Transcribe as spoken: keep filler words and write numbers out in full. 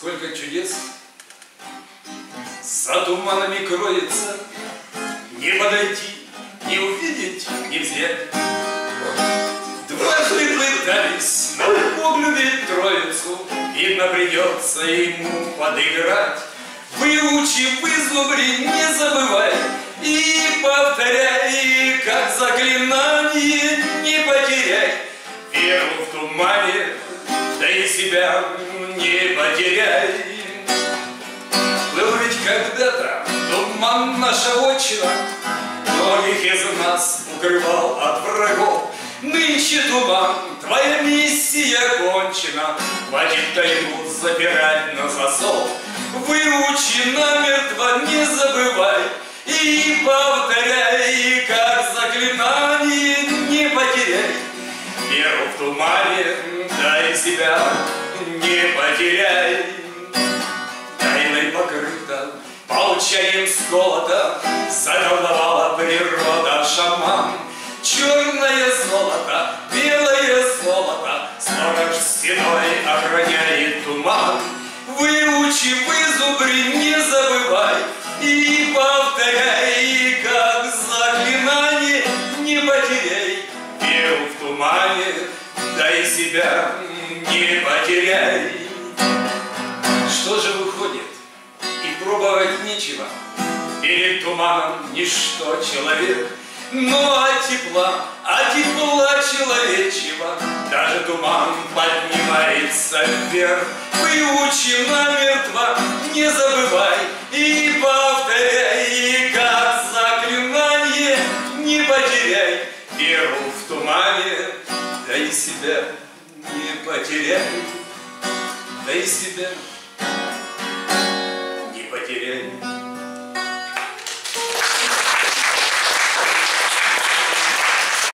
Сколько чудес за туманами кроется, не подойти, не увидеть, не взять. Дважды пытались на поглядеть троицу, видно, придется ему подыграть. Выучи, вызубри, не забывай, и повторяй, и как заклинание не потеряй. Веру в тумане, да и себя не потеряй. Был ведь когда-то туман наша отчина, многих из нас укрывал от врагов. Нынче туман, твоя миссия кончена, хватит тайну запирать на засов. Выучи намертво, не забывай, и повторяй, и как заклинание не потеряй. Веру в тумане, да и себя не потеряй. Тайной покрыта, молчанием сколота, заколдовала природа шаман. Черное золото, белое золото, сторож стеной охраняет туман. Выучи, вызубри, не забывай, и повторяй, и как заклинание не потеряй. Веру в тумане, да и себя не потеряй. Что же выходит, и пробовать нечего, перед туманом ничто человек. Ну а тепла, а тепла человечего, даже туман поднимается вверх. Выучи намертво, не забывай, и повторяй, и как заклинание не потеряй. Веру в тумане, да и себя не потеряй, да и себя не потеряй.